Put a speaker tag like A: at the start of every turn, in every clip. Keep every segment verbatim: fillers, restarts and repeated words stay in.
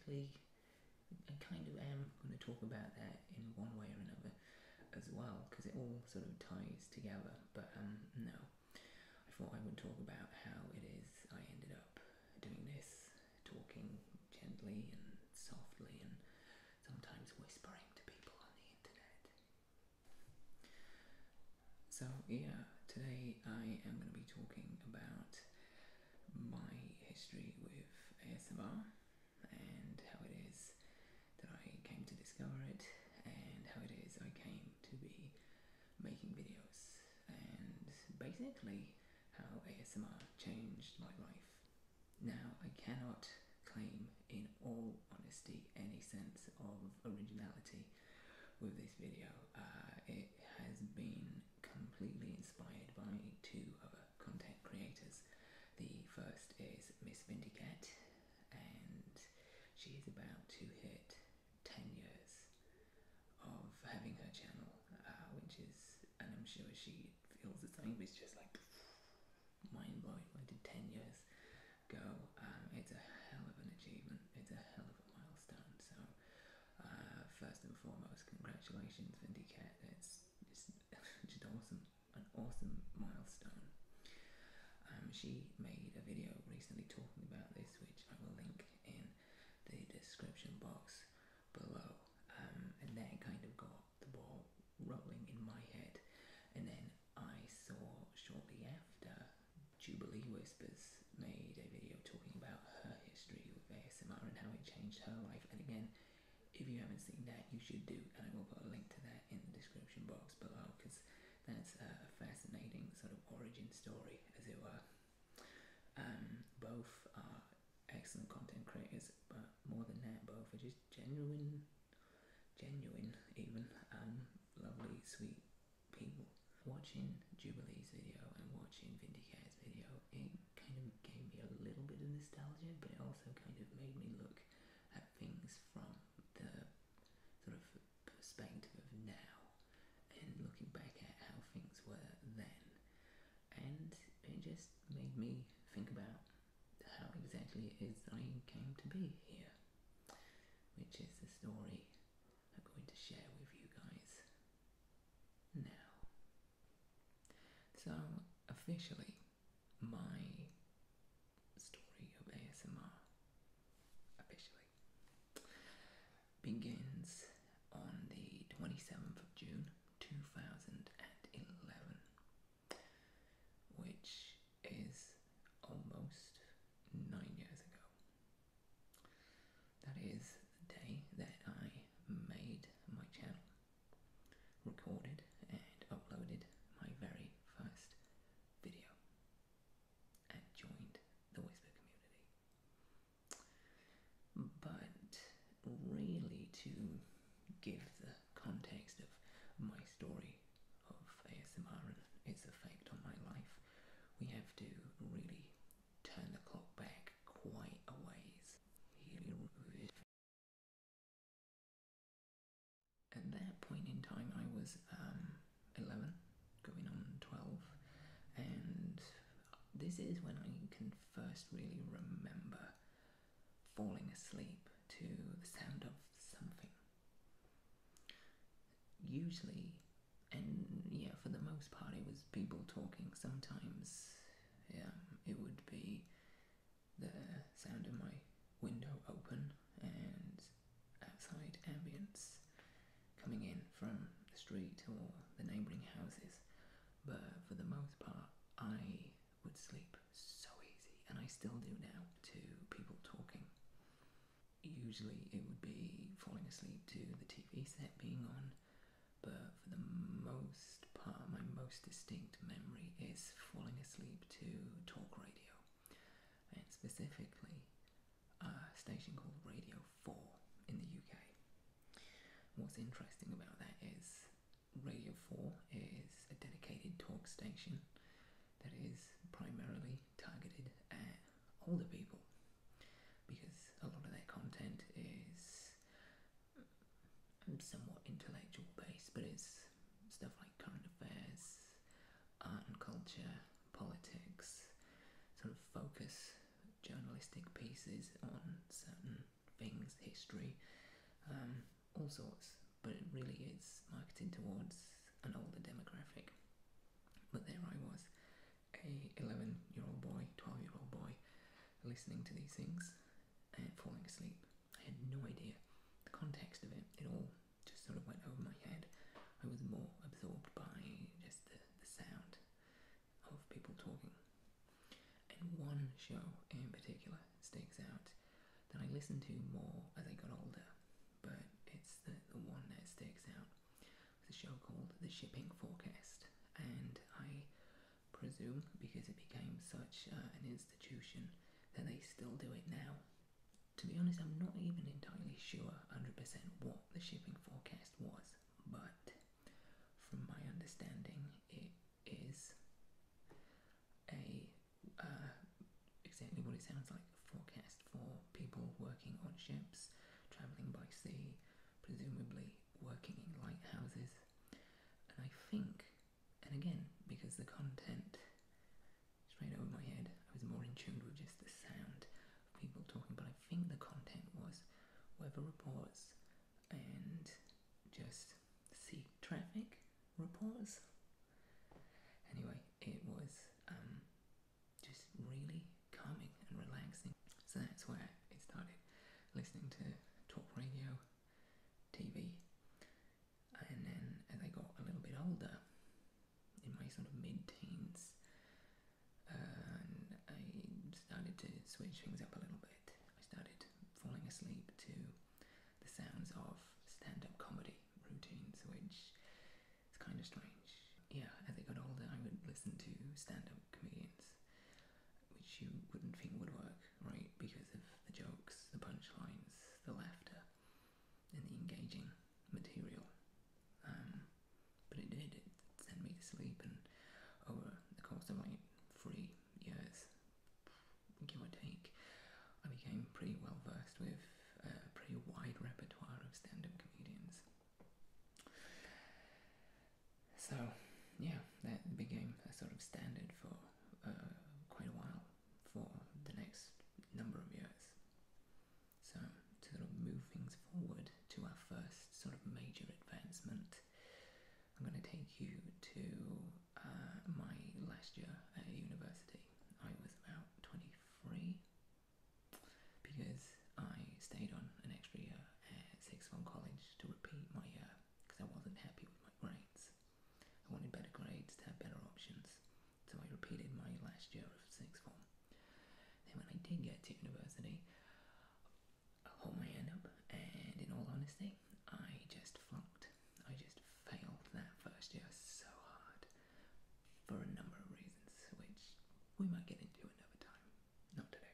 A: basically, I kind of am going to talk about that in one way or another as well, because it all sort of ties together. But um, no, I thought I would talk about how it is I ended up doing this, talking gently and softly and sometimes whispering to people on the internet. So yeah, today I am going to be talking about my history with A S M R and how it is that I came to discover it and how it is I came to be making videos and basically how A S M R changed my life. Now, I cannot claim in all honesty any sense of originality with this video. Uh, it has been completely inspired by two other content creators. The first is Miss Vindicat, and she is about to hit ten years of having her channel, uh, which is, and I'm sure she feels the same, it's just like mind blowing. I did ten years ago. Um, it's a hell of an achievement, it's a hell of a milestone. So, uh, first and foremost, congratulations, Vindicat. It's, it's just awesome, an awesome milestone. Um, she made a video recently talking about this, which I will link in the description box below. Um, and that kind of got the ball rolling in my head. And then I saw shortly after Jubilee Whispers made a video talking about her history with A S M R and how it changed her life. And again, if you haven't seen that, you should do, and I will put a link to that in the description box below, because that's a fascinating sort of origin story, as it were. Um, both are excellent content creators, but more than that, both are just genuine, genuine even, um, lovely, sweet people. Watching Jubilee's video and watching Vindicat's video, it kind of gave me a little bit of nostalgia, but it also kind of made me look at things from the sort of perspective of now and looking back at how things were then. And it just made me think about how exactly it is I came to be here, which is the story I'm going to share with you guys now. So, officially, my story of A S M R officially begins on the twenty-seventh of June two thousand eleven, which is almost nine years ago. That is the day that I made my channel, recorded and uploaded my very first video, and joined the Whisper community. But really, to give the context of my story of A S M R and its effect on my life, we have to really turn the clock back quite a ways. At that point in time, I was um, eleven, going on twelve, and this is when I can first really remember falling asleep to the sound of something. Usually, and yeah, for the most part, it was people talking. Sometimes yeah, it would be the sound of my window open and outside ambience coming in from the street or the neighbouring houses. But for the most part, I would sleep so easy, and I still do now, to people talking. Usually it would be falling asleep to the T V set being on, but for the most part, my most distinct memory is falling asleep to talk radio, and specifically a station called Radio four in the U K. What's interesting about that is Radio four is a dedicated talk station that is primarily targeted at older people, because a lot of their content is somewhat intellectual based, but it's stuff like current affairs, art and culture, politics, sort of focus journalistic pieces on certain things all sorts, but it really is marketed towards an older demographic. But there I was, a eleven year old boy, twelve year old boy, listening to these things and falling asleep. I had no idea the context of it. It all just sort of went over my head. I was more absorbed by just the, the sound of people talking. And one show in particular sticks out that I listened to more as I got older, but it's the, the one that sticks out. It's a show called The Shipping Forecast, and I presume because it became such uh, an institution that they still do it now. To be honest, I'm not even entirely sure one hundred percent what the shipping forecast was, but from my understanding it is a uh, exactly what it sounds like, a forecast for people working on ships, travelling by sea, presumably working in lighthouses. And I think, and again, because the content straight over my head, I was more in tune with just the sound of people talking, but I think the content was weather reports and just sea traffic reports. Anyway, it was um, just really calming and relaxing. So that's where it started, listening to talk radio, T V, and then as I got a little bit older, in my sort of mid-teens, uh, and I started to switch things up a little bit. I started falling asleep to the sounds of stand-up comedy routines, which is kind of strange. Yeah, as I got older, I would listen to stand-up comedians, which you wouldn't think would work, right? Because of the jokes, the punchlines, the laughter, and the engaging material. Um, but it did, it sent me to sleep, and over the course of like three years, give or take, I became pretty well versed with a pretty wide repertoire of stand-up comedians. So, yeah, that became a sort of standard for uh, quite a while, for the next number of years. So, to sort of move things forward to our first sort of major advancement, I'm going to take you to uh, my last year at university. I was about twenty-three, because I stayed on an extra year at sixth form college to repeat my year, because I wasn't happy with my grades. I wanted better grades to have better options, so I repeated my last year of sixth form. Then when I did get to university, I hold my hand up, and in all honesty, I just flunked. I just failed that first year so hard, for a number of reasons, which we might get into another time, not today.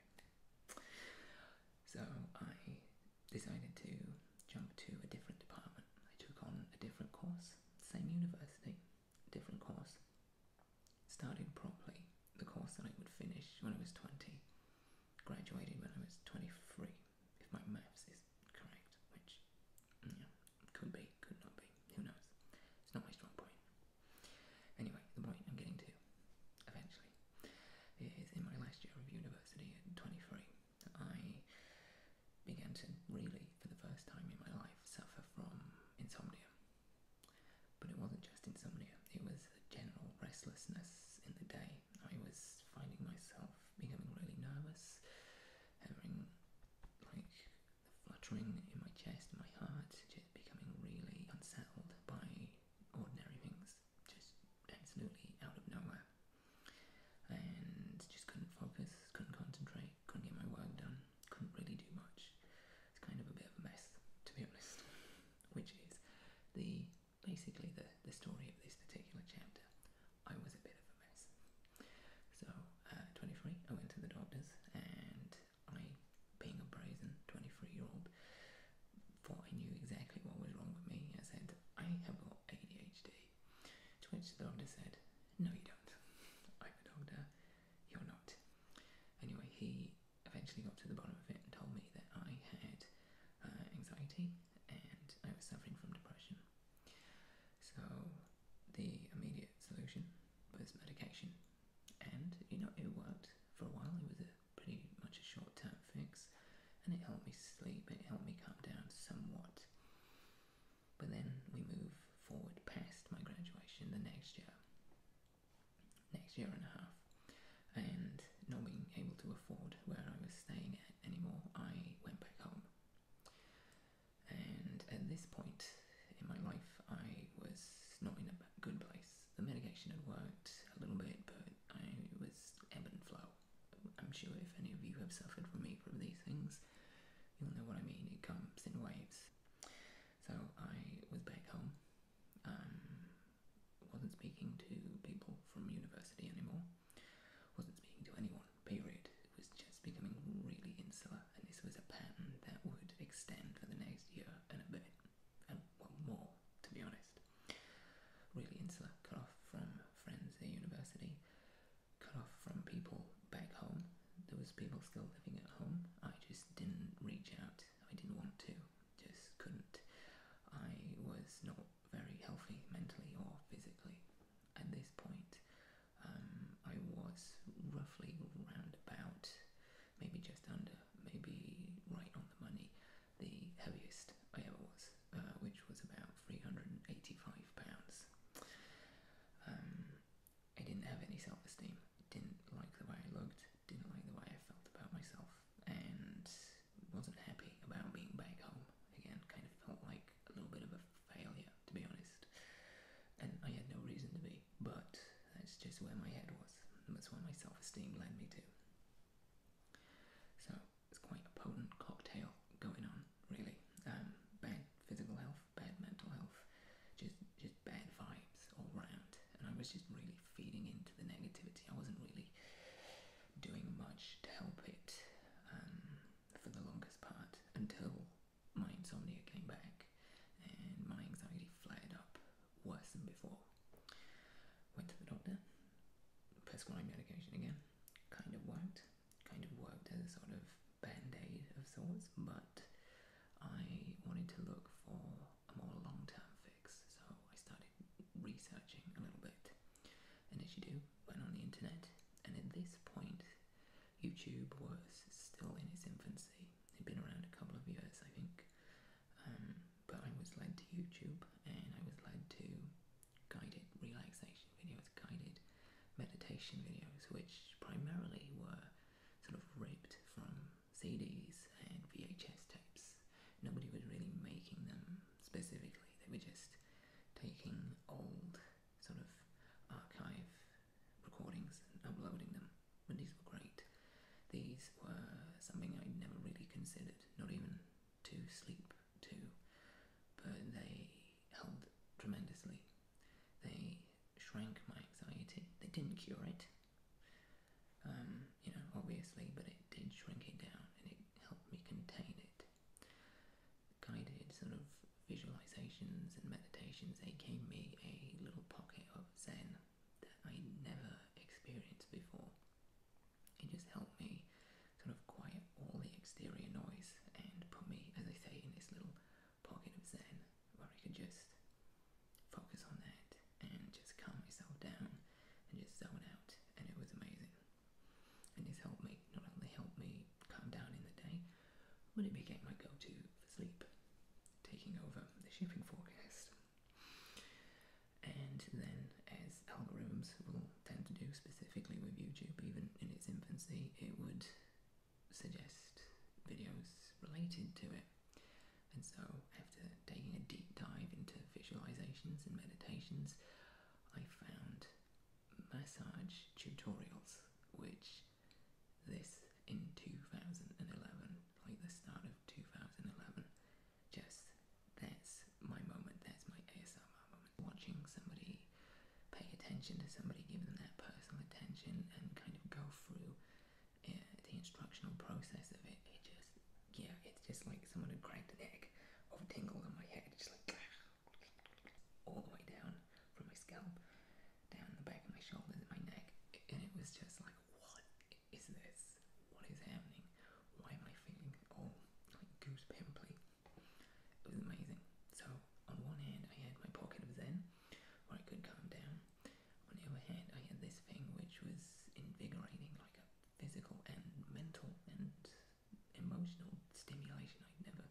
A: So I decided to jump to a different department. I took on a different course, same university, different course. Started properly the course that I would finish when I was twenty, graduated when I was twenty-three, if my maths is correct, which, yeah, could be, could not be, who knows. It's not my strong point. Anyway, the point I'm getting to, eventually, is in my last year of university at twenty-three, I began to really, for the first time in my life, suffer from insomnia. But it wasn't just insomnia, it was a general restlessness in the day. I was finding myself becoming really nervous, having like the fluttering in my chest, in my heart, just becoming really unsettled by ordinary things, just absolutely out of nowhere. And just couldn't focus, couldn't concentrate, couldn't get my work done, couldn't really do much. It's kind of a bit of a mess, to be honest, which is the basically the, the story of this particular chapter. I was a bit of a mess. So, at twenty-three, I went to the doctors, and I, being a brazen twenty-three-year-old, thought I knew exactly what was wrong with me. I said, I have got A D H D. To which the doctor said, no you don't. I'm a doctor, you're not. Anyway, he eventually got to the bottom of it and told me that I had uh, anxiety and I was suffering from depression. So the immediate solution was medication, and you know, it worked for a while. It was a pretty much a short-term fix, and it helped me sleep, it helped me calm down somewhat. last year and a half, and not being able to afford where I was staying at anymore, I went back home. And at this point in my life, I was not in a good place. The medication had worked a little bit, but I was ebb and flow. I'm sure if any of you have suffered from either of these things, you'll know what I mean. It comes in waves. So I was back home. Um, wasn't speaking to people from university anymore. Wasn't speaking to anyone, period. It was just becoming really insular, and this was a pattern that would extend for the next year and a bit, and well, more, to be honest. Really insular, cut off from friends at university, cut off from people back home. There was people still living at home. I just didn't reach out. I didn't want to, just couldn't. I was not very healthy mentally or physically at this point. Um, I was roughly round about, maybe just under, maybe right on the money, the heaviest I ever was, uh, which was about three hundred eighty-five pounds. Um, I didn't have any self-esteem, didn't like the way I looked, didn't like the way I felt about myself, and wasn't happy about being back home. Again, kind of felt like a little bit of a failure, to be honest. And I had no reason to be, but that's just where my head was. That's where my self-esteem led me to. So it's quite a potent cocktail going on, really. Um, bad physical health, bad mental health, just just bad vibes all round. And I was just really feeding into the negativity. I wasn't really doing much to help it um, for the longest part, until my insomnia came back and my anxiety flared up worse than before. Went to the doctor, prescribed medication again. Kind of worked, kind of worked as a sort of band-aid of sorts, but I wanted to look for a more long-term fix, so I started researching a little bit. And as you do, went on the internet, and at this point, YouTube was still in its infancy. It'd been around a couple of years, I think. Um, but I was led to YouTube, and I was led to guided relaxation videos, guided meditation videos, which primarily were sort of ripped from C Ds and V H S tapes. Nobody was really making them specifically. They were just taking old sort of archive recordings and uploading them. But these were great. These were something I'd never really considered, not even to sleep to, but they helped tremendously. They shrank my anxiety. They didn't cure it, um, you know, obviously, but it did shrink it down, and it helped me contain it. Guided sort of visualizations and meditations, they gave me a little pocket of zen that I never experienced before. It just helped me sort of quiet all the exterior noise and put me, as I say, in this little pocket of zen where I could just focus on that and just calm myself down and just zone out, and it was amazing. And this helped me, not only helped me calm down in the day, but it became my go-to for sleep, taking over the shipping forecast. And then, as algorithms will tend to do, specifically with YouTube, even in its infancy, it would suggest videos related to it. And so, after taking a deep dive into visualizations and meditations, I found massage tutorials, which this in two thousand eleven, like the start of two thousand eleven, just, that's my moment, that's my A S M R moment. Watching somebody pay attention to somebody, give them that personal attention, and kind of go through uh, the instructional process of it, it just, yeah, it's just like someone had cracked an egg of tingles on my head, just like all the way down from my scalp, down the back of my shoulders and my neck, and it was just like, what is this? What is happening? Why am I feeling all like goose pimply? It was amazing. So on one hand, I had my pocket of zen, where I could calm down. On the other hand, I had this thing which was invigorating, like a physical and mental and emotional stimulation I'd never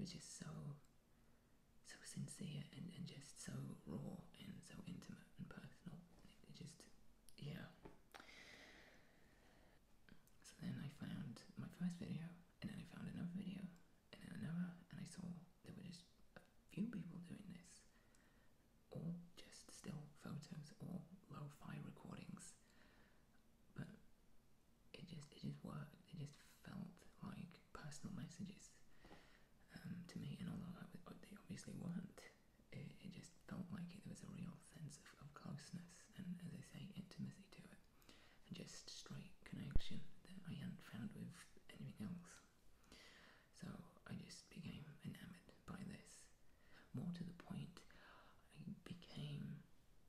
A: was just so, so sincere and, and just so raw and so intimate and personal. It, it just, yeah. So then I found my first video, and then I found another video, and then another, and I saw there were just a few people doing this, all just still photos, all lo-fi recordings, but it just it just worked. It just felt like personal messages um, to me, and although I, they obviously weren't, it, it just felt like it, there was a real sense of, of closeness and, as I say, intimacy to it, and just straight connection that I hadn't found with anything else. So I just became enamored by this. More to the point, I became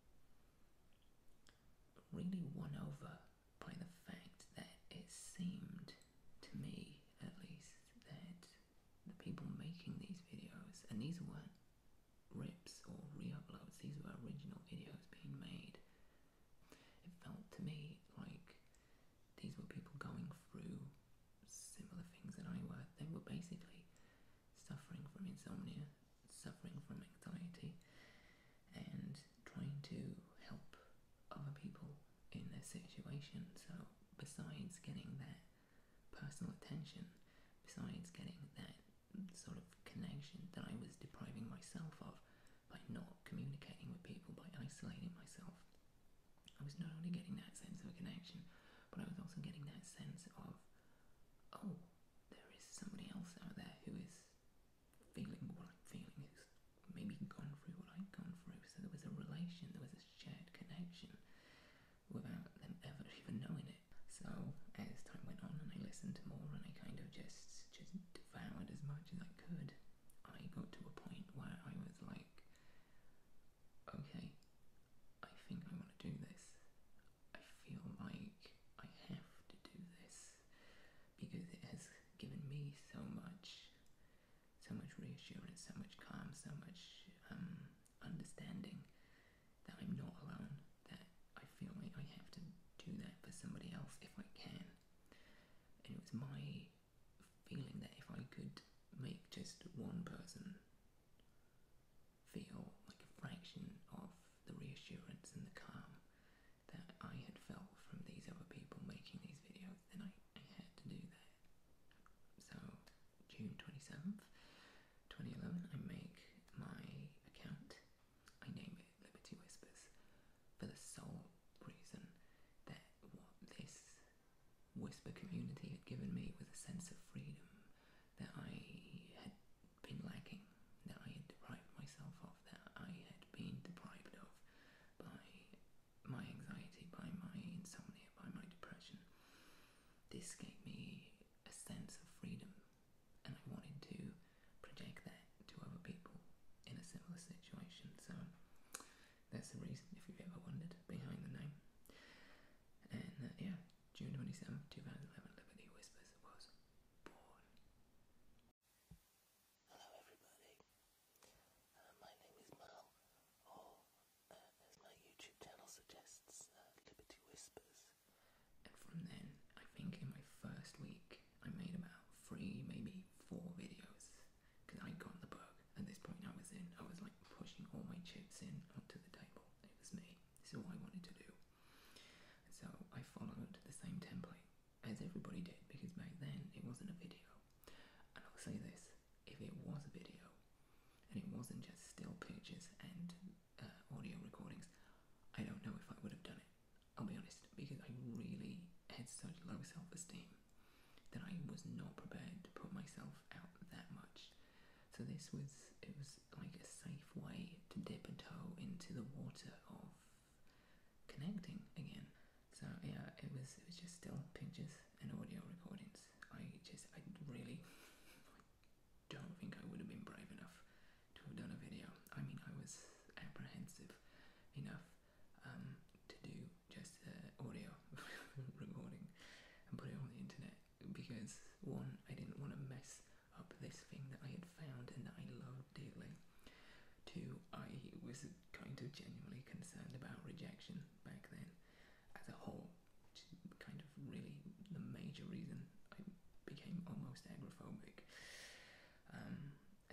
A: really won over by the fact that it seemed, to me at least, that the people making these videos, and these weren't rips or re-uploads, these were original videos being made, it felt to me like these were people going through similar things that I were. They were basically suffering from insomnia, suffering from anxiety, and trying to help other people in their situation. So besides getting that personal attention, besides getting that sort of connection that I was depriving myself of by not communicating with people, by isolating myself, I was not only getting that sense of a connection, but I was also getting that sense of, oh, there is somebody else out there who is feeling what I'm feeling, who's maybe gone through what I've gone through. So there was a relation, there was a shared connection without them ever even knowing it. So as time went on and I listened to more and I kind of just just devoured as much as I could, I got to a point where I was like, okay, I think I want to do this. I feel like I have to do this because it has given me so much, so much reassurance, so much calm, so much um, understanding that I'm not alone, that I feel like I have to do that for somebody else if I can. And it was my feeling that if I could make just one person feel like a fraction of the reassurance and the calm that I had felt from these other people making these videos, then I, I had to do that. So June twenty-seventh, twenty eleven, I make my account. I name it Liberty Whispers for the sole reason that what this whisper community had given me was a sense of freedom that I had been lacking, that I had deprived myself of, that I had been deprived of by my anxiety, by my insomnia, by my depression. This gave me a sense of freedom, and I wanted to project that to other people in a similar situation. So that's the reason, if you've ever wondered, behind the name. And uh, yeah, June twenty-seventh, twenty eleven, Liberty Whispers was born.
B: Hello everybody, uh, my name is Mal, or uh, as my YouTube channel suggests, uh, Liberty Whispers.
A: And from then, I think in my first week, I made about three, maybe four videos, because I got the bug. At this point I was in, I was like pushing all my chips in onto the table. It was me, this is what I wanted to do. And so I followed the same template as everybody did, because back then it wasn't a video. And I'll say this, if it was a video, and it wasn't just still pictures and uh, audio recordings, I don't know if I would have done it. I'll be honest, because I really had such low self-esteem that I was not prepared to put myself out that much. So this was, it was like a safe way to dip a toe into the water of connecting again. So yeah, it was it was just still pictures and audio recordings. I just, I really don't think I would have been brave enough to have done a video. I mean, I was apprehensive enough um, to do just uh, audio recording and put it on the internet because, one, I didn't want to mess up this thing that I had found and that I loved dearly. Two, I was kind of genuinely concerned about rejection back then as a whole, which is kind of really the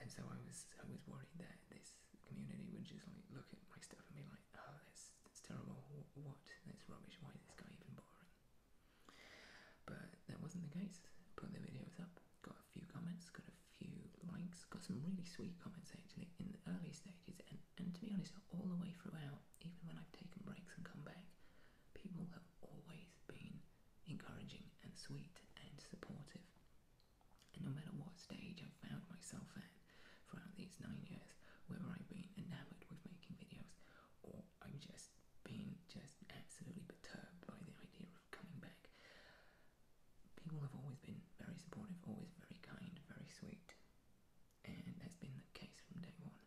A: and so I was I was worried that this community would just like look at my stuff and be like, oh, that's that's terrible. What? That's rubbish. Why is this guy even bothering? But that wasn't the case. Put the videos up, got a few comments, got a few likes, got some really sweet comments actually in the early stages, and, and to be honest, all the way throughout, even when I've taken breaks and come back, people have always been encouraging and sweet and supportive. And no matter what stage I've found myself at throughout these nine years, whether I've been enamoured with making videos or I've just been just absolutely perturbed by the idea of coming back, people have always been very supportive, always very kind, very sweet, and that's been the case from day one.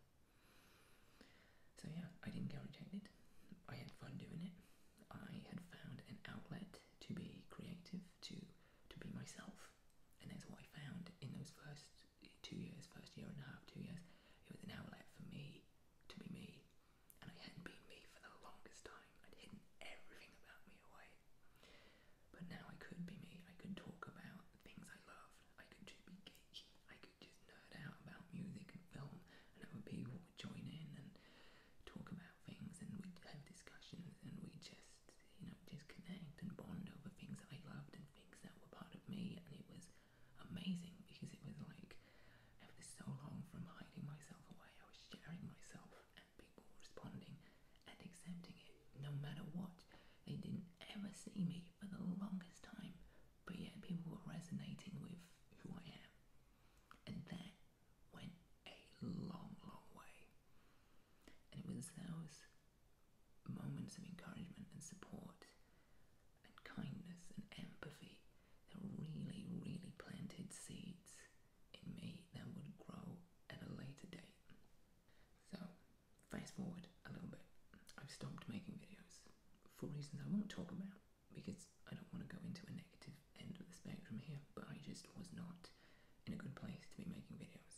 A: So yeah, I didn't get rejected. I had fun doing it. I had found an outlet to be creative, to to be myself, and that's what I found in those first two years, first year and a half, two years. It was an outlet for me to be me, and I hadn't been me for the longest time. I'd hidden everything about me away, but now I could be me. I could talk about things I loved. I could just be geeky. I could just nerd out about music and film, and other people would join in and talk about things, and we'd have discussions, and we'd just, you know, just connect and bond over things that I loved and things that were part of me, and it was amazing because it was like, after so long from hiding myself away, I was sharing myself, and people were responding and accepting it, no matter what. They didn't ever see me for the longest time, but yet people were resonating with who I am, and that went a long, long way. And it was those moments of encouragement and support and kindness and empathy that really, really planted seeds in me that would grow at a later date. So, fast forward a little bit. I've stopped making videos for reasons I won't talk about, because I don't want to go into a negative end of the spectrum here, but I just was not in a good place to be making videos.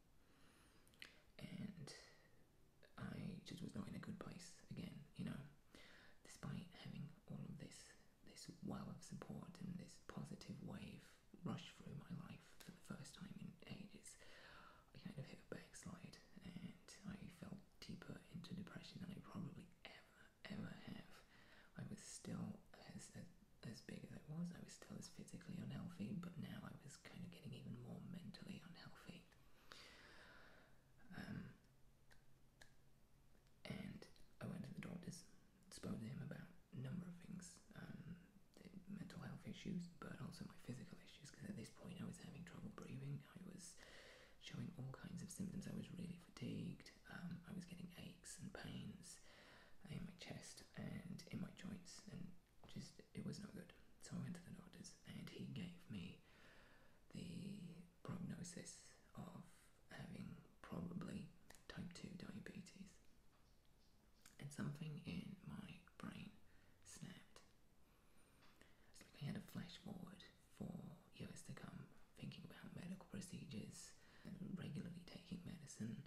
A: And I just was not in a good place again, you know, despite having all of this this well of support and this positive wave rush through my life for the first time in ages. I kind of hit a backslide, and I fell deeper into depression than I probably ever, ever have. I was still as, as as big as I was, I was still as physically unhealthy, but now I was kind of getting even more mentally unhealthy. Um, and I went to the doctors, spoke to him about a number of things, um, the mental health issues, but also my physical issues, because at this point I was having trouble breathing, I was showing all kinds of symptoms, I was really fatigued, um, I was getting aches and pains in my chest and in my joints, and just, it was no good. So I went to the doctors, and he gave me the prognosis of having probably type two diabetes, and something in my brain snapped. It's like I had a flash forward for years to come, thinking about medical procedures and regularly taking medicine,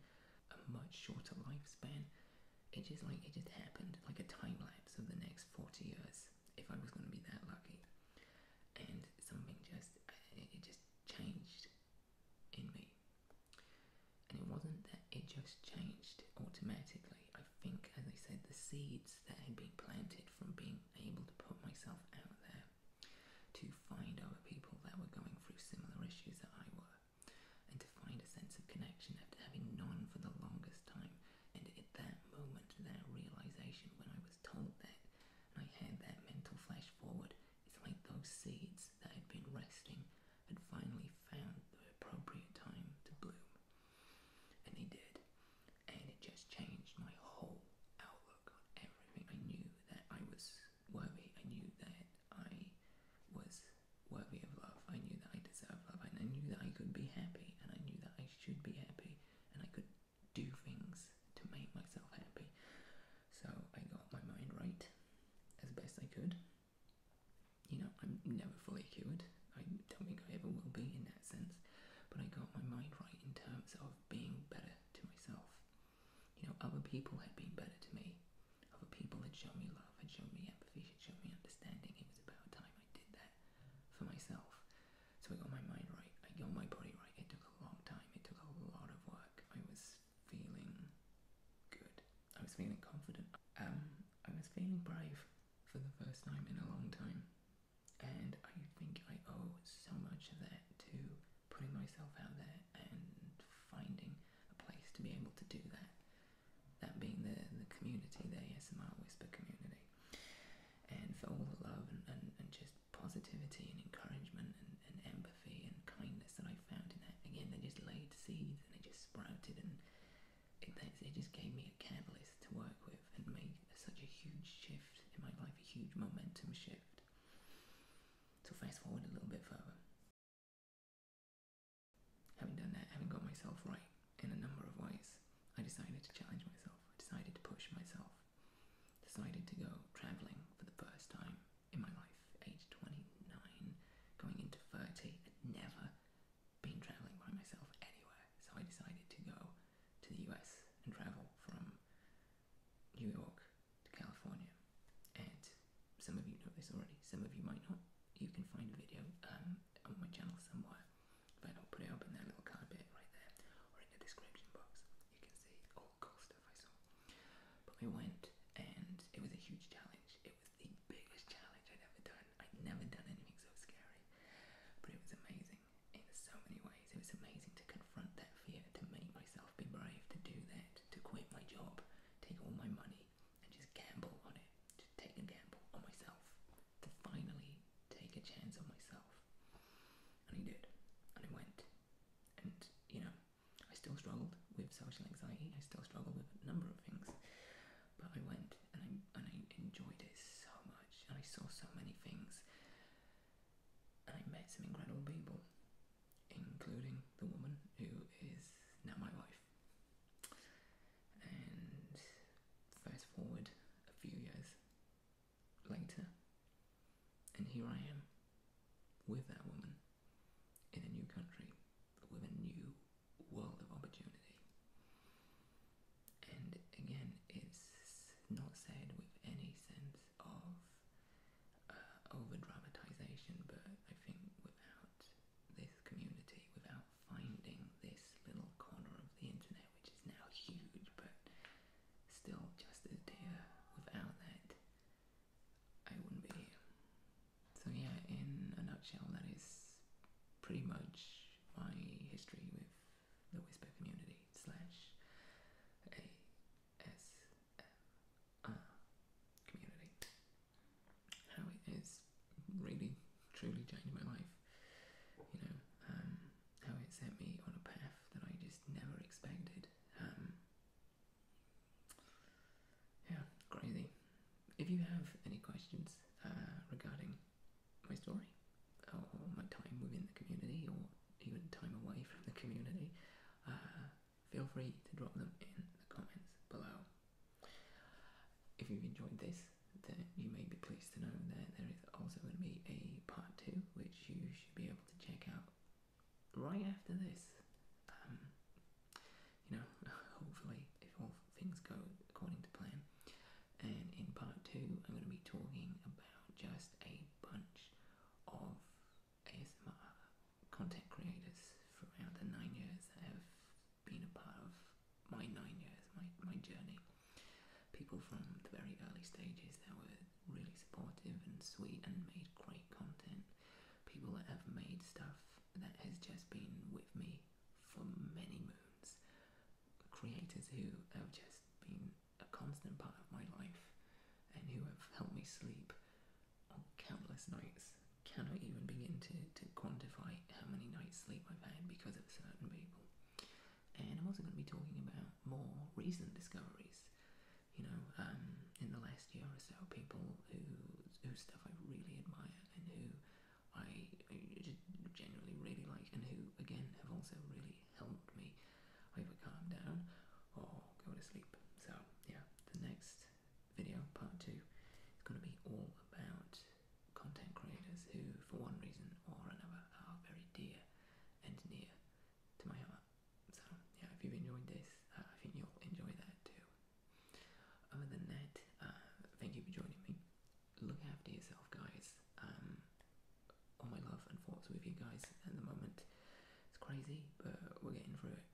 A: feeling confident. Um, I was feeling brave for the first time in a long time, and I think I owe so much of that to putting myself out there and finding a place to be able to do that. That being the, the community, the A S M R Whisper community. And for all the love and, and, and just positivity and encouragement and, and empathy and kindness that I found in that. Again, they just laid seeds and they just sprouted, and it, it just gave me a catalyst to work with and made such a huge shift in my life, a huge momentum shift. So fast forward a little bit further. Having done that, having got myself right in a number of ways, I decided to challenge myself. I decided to push myself. Decided to go travelling for the first time in my life, age twenty-nine, going into thirty. I'd never been travelling by myself anywhere. So I decided to go to the U S and travel from New York to California. And some of you know this already, some of you might not. You can find a video um, on my channel somewhere, but I'll put it up in that little card bit right there, or in the description box. You can see all the cool stuff I saw. But I went, and it was a huge challenge. It was the biggest challenge I'd ever done. I'd never done anything so scary, but it was amazing in so many ways. It was amazing to confront that fear, to make myself be brave, to do that, to quit my job, take all my money, and just gamble on it. Just take a gamble on myself, to finally take a chance on myself. And I did, and I went. And, you know, I still struggled with social anxiety. I still struggled with a number of things. But I went, and I, and I enjoyed it so much, and I saw so many things, and I met some incredible people, including the woman who is now my wife. And fast forward a few years later, and here I am with that woman in a new country, with a new world of opportunity. And again, it's not said with any sense of uh, over-dramatization, but I think without this community, without finding this little corner of the internet, which is now huge, but still just as dear, without that, I wouldn't be here. So yeah, in a nutshell, that is pretty much my history with the Whisper community slash A S M R community. How it has really, truly changed my life. You know, um, how it set me on a path that I just never expected. Um, yeah, crazy. If you have any questions uh, regarding my story, or my time within the community, or even time away from the community, uh, feel free to drop them in the comments below. If you've enjoyed this, then you may be pleased to know that there is also going to be a part two, which you should be able to check out right after this. Um, you know, hopefully, if all things go according to plan. And in part two, I'm going to be talking about just a bunch of A S M R content creators throughout the nine years that have been a part of my nine years, my, my journey. People from the very early stages that were really supportive and sweet and made great content. People that have made stuff that has just been with me for many moons. Creators who have just been a constant part of my life and who have helped me sleep on countless nights. Cannot even begin to, to quantify how many nights sleep I've had because of certain people. And I'm also going to be talking about more recent discoveries. You know, um, in the last year or so, people who whose stuff I really admire and who I, I just genuinely really like, and who, again, have also really helped me either calm down or go to sleep. So, yeah, the next video, part two, is going to be all about content creators who, for one reason or another, are very dear and near to my heart. So, yeah, if you've enjoyed this, uh, I think you'll enjoy that too. Other than that, uh, thank you for joining me. Look after yourself, guys. Um, all my love and thoughts with you guys at the moment. It's crazy, but we're getting through it.